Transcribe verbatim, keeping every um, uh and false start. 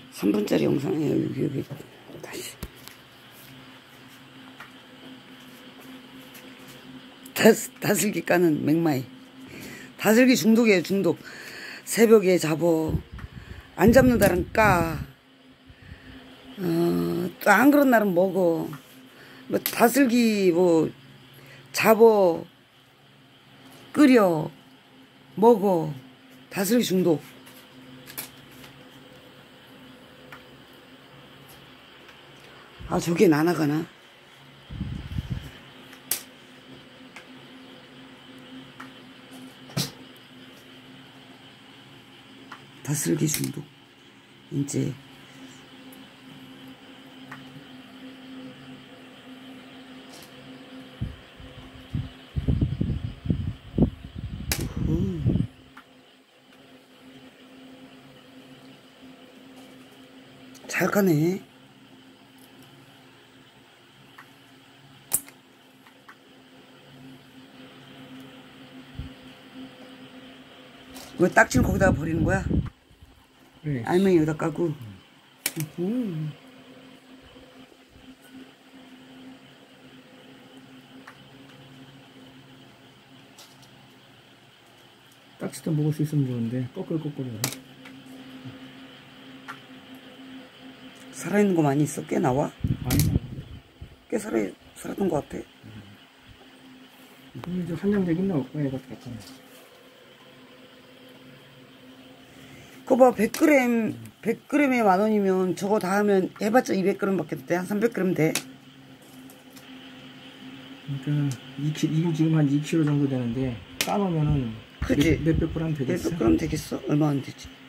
삼 분짜리 영상이에요. 여기, 여기. 다시. 다스, 다슬기 까는 맥마이. 다슬기 중독이에요, 중독. 새벽에 잡어. 안 잡는 날은 까. 어, 또 안 그런 날은 먹어. 뭐, 다슬기, 뭐, 잡어, 끓여, 먹어. 다슬기 중독. 아, 저게 나나가나? 다슬기 중독. 이제 음. 잘 가네. 왜 딱지는 거기다가 버리는 거야? 네. 알맹이 여기다 까고. 음. 음. 딱지도 먹을 수 있으면 좋은데 꺼끌꺼끌해요. 살아있는 거 많이 있어? 꽤 나와? 아니, 꽤 살아, 살았던 것 같아. 그럼 이제 한정적인 나올 거야, 이거 같은. 그거 봐, 백 그램, 백 그램에 만 원이면 저거 다 하면 해봤자 이백 그램 밖에 돼. 한 삼백 그램 돼. 그러니까 이 킬로그램, 이게 지금 한 이 킬로그램 정도 되는데 까놓으면은 그치? 몇백 그램 되겠어? 몇백 그램 되겠어? 얼마 안 되지.